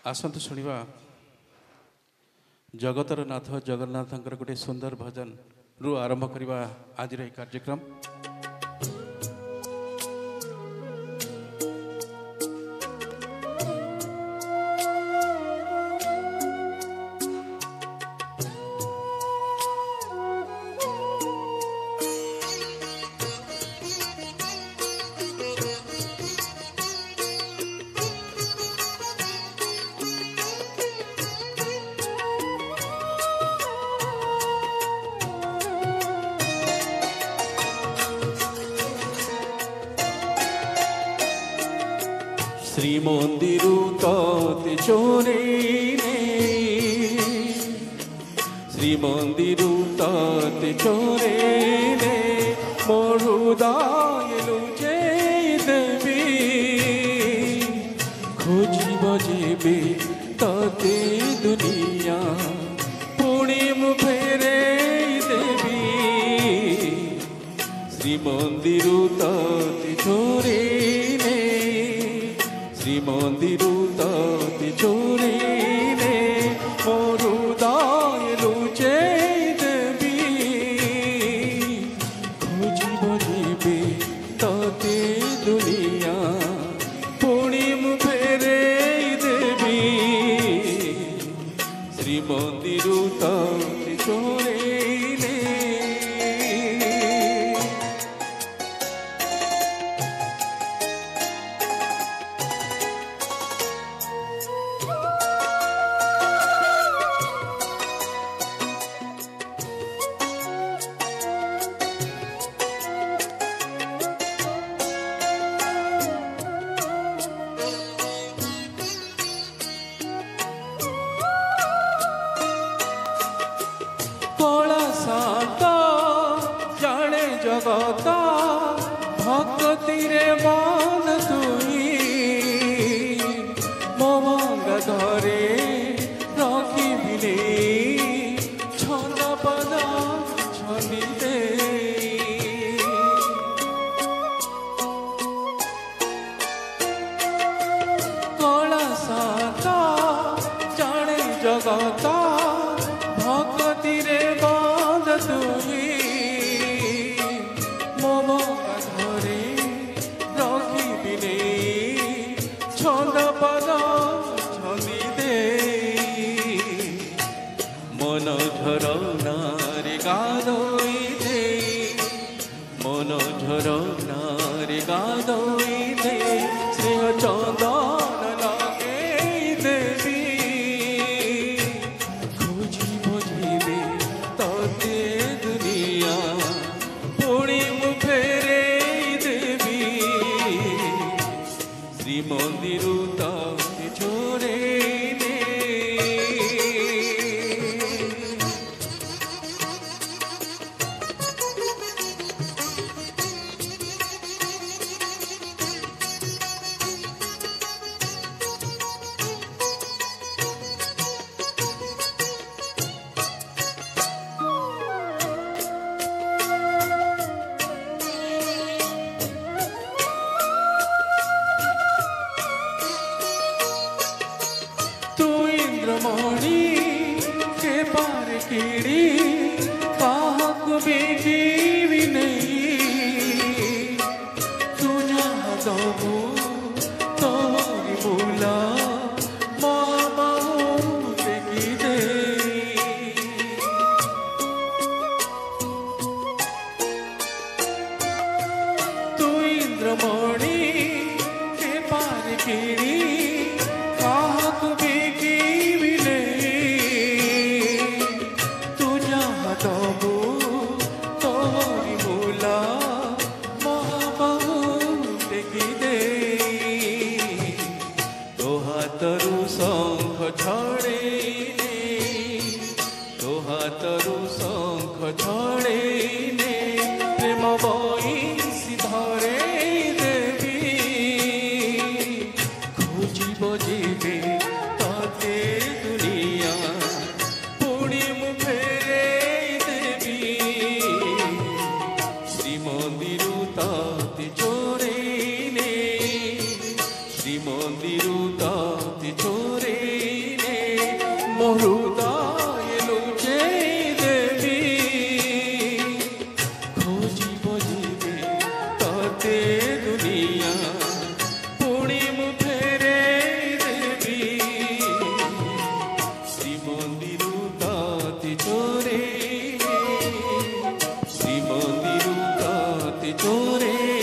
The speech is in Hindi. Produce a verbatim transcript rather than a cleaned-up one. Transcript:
आसतु शुणा जगतर नाथ जगन्नाथ गोटे सुंदर भजन रु आरंभ करवा आज कार्यक्रम। श्री मंदिर तते चोरे श्री मंदिर तते चोरे मोरुदाय लुचे देवी खोजी बजेबे तते दुनिया पुणी मु फेरे देवी श्री मंदिर तते चोरे श्री मंदिर तते चोरे मोरुदाय लुचे देवी खोजी बजेबे तते दुनिया पुणी मु फेरे देवी श्री मंदिर तते चोरे जगत भक्ति रे मान तुई मोमंग धरे रखिबिने छंद पद छवि दे कला सात जाने जगत भक्ति रे मान तुई धरे रखिबिने छंद पद छवि दे मन झरनारे गाधोई दे मन झरनारे गाधोई दे स्नेह चंदन लगे देवी खोजी बजेबे तते दुनिया पुणी मु फेरे देवी श्री मंदिर तते चोरे इंद्रमणि के पार कीड़ी काहक बेगी नहीं तू जहाँ दबू तोरी बोला मामा बेगी दे तू इंद्रमणि के पार कीड़ी काहक बेगी तबु तोरी बोला महाबाहु देखी दे तो हाथरू शंख छड़े तो हाथरू शंख छड़े प्रेम बंशी धरे देवी खोजी बजेबे तते दुनिया पुणी मु फेरे श्री मंदिर तते चोरे श्री मंदिर तते चोरे हृदय लुचे देवी खोजी बजिबे तते दुनिया पुणी मु फेरे देवी श्रीमंदिर ताती चोरे श्रीमंदिर ताती चोरे